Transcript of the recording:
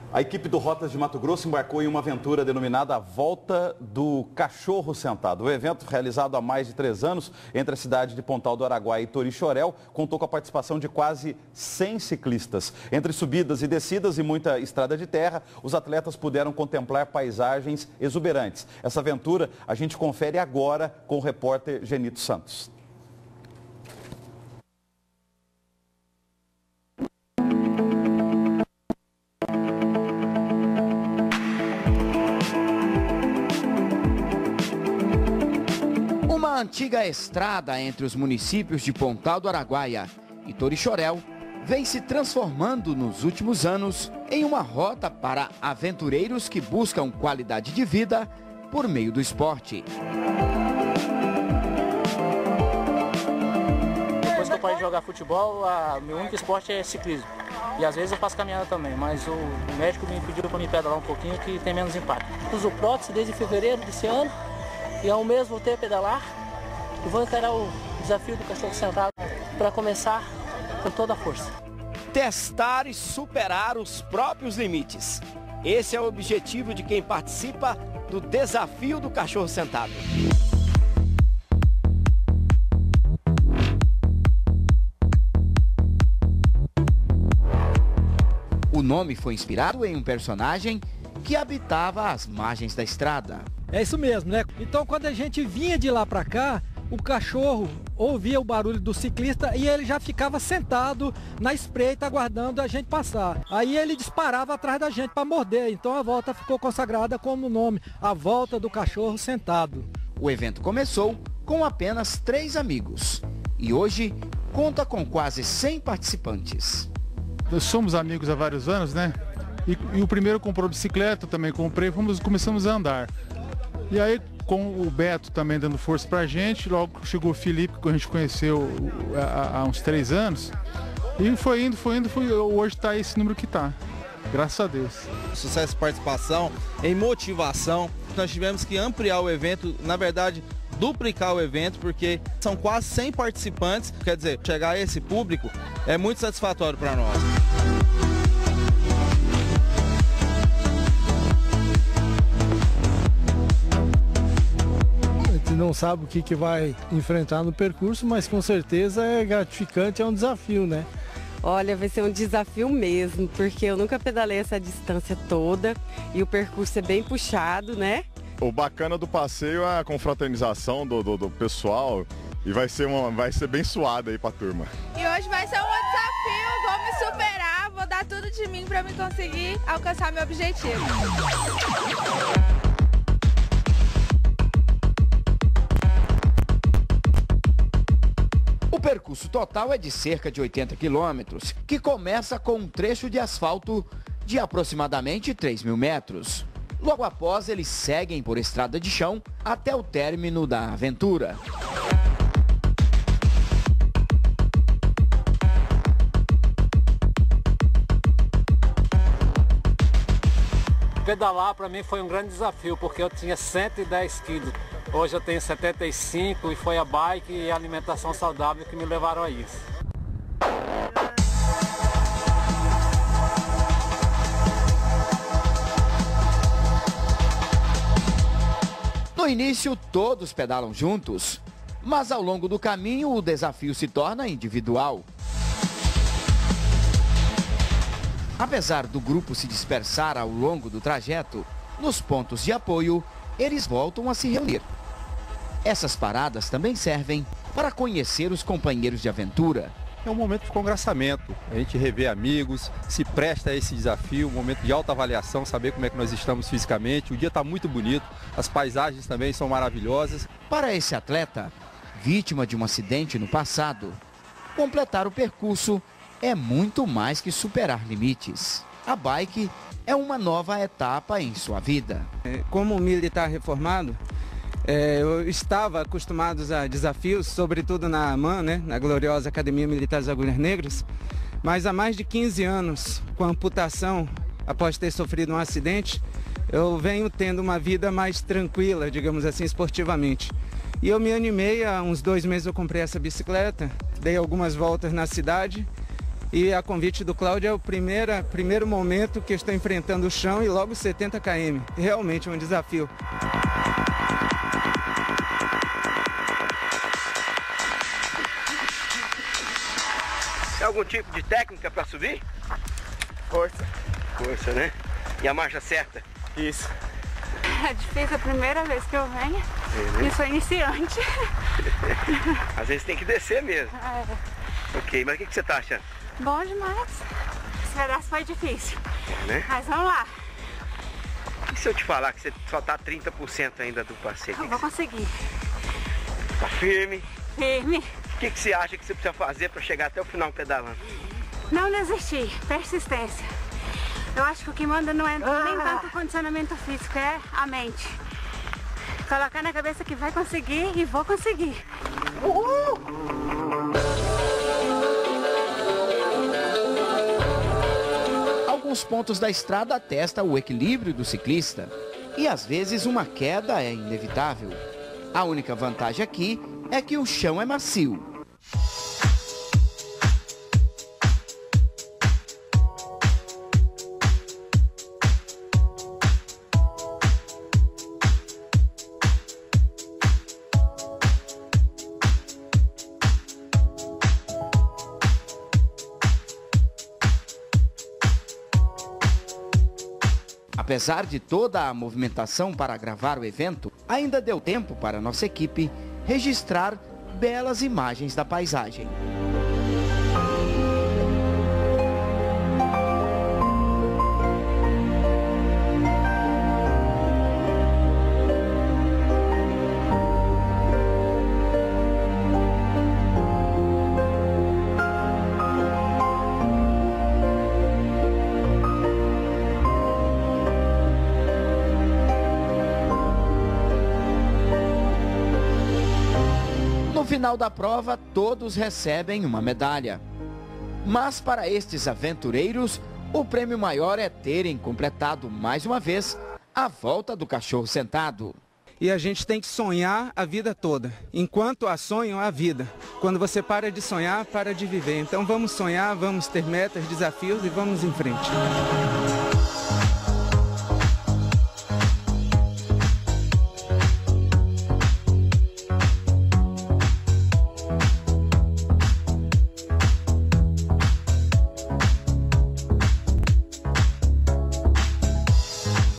A equipe do Rotas de Mato Grosso embarcou em uma aventura denominada Volta do Cachorro Sentado. O evento, realizado há mais de 3 anos entre a cidade de Pontal do Araguaia e Torixoréu, contou com a participação de quase 100 ciclistas. Entre subidas e descidas e muita estrada de terra, os atletas puderam contemplar paisagens exuberantes. Essa aventura a gente confere agora com o repórter Genito Santos. Uma antiga estrada entre os municípios de Pontal do Araguaia e Torixoréu vem se transformando nos últimos anos em uma rota para aventureiros que buscam qualidade de vida por meio do esporte. Depois que eu parei de jogar futebol, meu único esporte é ciclismo. E às vezes eu faço caminhada também, mas o médico me pediu para me pedalar um pouquinho que tem menos impacto. Uso prótese desde fevereiro desse ano e ao mês voltei a pedalar e vou encarar o desafio do cachorro sentado para começar com toda a força. Testar e superar os próprios limites. Esse é o objetivo de quem participa do desafio do cachorro sentado. O nome foi inspirado em um personagem que habitava as margens da estrada. É isso mesmo, né? Então, quando a gente vinha de lá para cá, o cachorro ouvia o barulho do ciclista e ele já ficava sentado na espreita aguardando a gente passar. Aí ele disparava atrás da gente para morder. Então a volta ficou consagrada como o nome, a Volta do Cachorro Sentado. O evento começou com apenas 3 amigos e hoje conta com quase 100 participantes. Nós somos amigos há vários anos, né? E o primeiro comprou bicicleta, também comprei, começamos a andar. E aí, com o Beto também dando força pra gente, logo chegou o Felipe, que a gente conheceu há uns 3 anos. E foi indo, hoje tá esse número que tá. Graças a Deus. Sucesso e participação, em motivação. Nós tivemos que ampliar o evento, na verdade, duplicar o evento, porque são quase 100 participantes. Quer dizer, chegar a esse público é muito satisfatório para nós. Não sabe o que vai enfrentar no percurso, mas com certeza é gratificante, é um desafio, né? Olha, vai ser um desafio mesmo, porque eu nunca pedalei essa distância toda e o percurso é bem puxado, né? O bacana do passeio é a confraternização do pessoal e vai ser bem suado aí pra turma. E hoje vai ser um desafio, vou me superar, vou dar tudo de mim para me conseguir alcançar meu objetivo. O percurso total é de cerca de 80 quilômetros, que começa com um trecho de asfalto de aproximadamente 3.000 metros. Logo após, eles seguem por estrada de chão até o término da aventura. Pedalar para mim foi um grande desafio, porque eu tinha 110 quilos. Hoje eu tenho 75 e foi a bike e a alimentação saudável que me levaram a isso. No início, todos pedalam juntos, mas ao longo do caminho o desafio se torna individual. Apesar do grupo se dispersar ao longo do trajeto, nos pontos de apoio, eles voltam a se reunir. Essas paradas também servem para conhecer os companheiros de aventura. É um momento de congraçamento, a gente revê amigos, se presta a esse desafio, um momento de autoavaliação, saber como é que nós estamos fisicamente. O dia está muito bonito, as paisagens também são maravilhosas. Para esse atleta, vítima de um acidente no passado, completar o percurso é muito mais que superar limites. A bike é uma nova etapa em sua vida. Como militar reformado, eu estava acostumado a desafios, sobretudo na AMAN, né, na gloriosa Academia Militar das Agulhas Negras, mas há mais de 15 anos, com amputação, após ter sofrido um acidente, eu venho tendo uma vida mais tranquila, digamos assim, esportivamente. E eu me animei, há uns 2 meses eu comprei essa bicicleta, dei algumas voltas na cidade E a convite do Cláudio é o primeiro momento que eu estou enfrentando o chão e logo 70 km. Realmente é um desafio. Tem algum tipo de técnica para subir? Força. Força, né? E a marcha certa? Isso. É difícil, a primeira vez que eu venho. Né? E sou iniciante. Às vezes tem que descer mesmo. É. Ok, mas o que você tá achando? Bom demais. Esse pedaço foi difícil. Né? Mas vamos lá. E se eu te falar que você só tá 30% ainda do passeio? Eu vou conseguir. Tá firme? Firme. O que você acha que você precisa fazer para chegar até o final pedalando? Não desistir, persistência. Eu acho que o que manda não é nem tanto o condicionamento físico, é a mente. Colocar na cabeça que vai conseguir e vou conseguir. Alguns pontos da estrada atestam o equilíbrio do ciclista e às vezes uma queda é inevitável. A única vantagem aqui é que o chão é macio. Apesar de toda a movimentação para gravar o evento, ainda deu tempo para nossa equipe registrar belas imagens da paisagem. No final da prova, todos recebem uma medalha. Mas para estes aventureiros, o prêmio maior é terem completado mais uma vez a volta do cachorro sentado. E a gente tem que sonhar a vida toda. Enquanto há sonho, há vida. Quando você para de sonhar, para de viver. Então vamos sonhar, vamos ter metas, desafios e vamos em frente.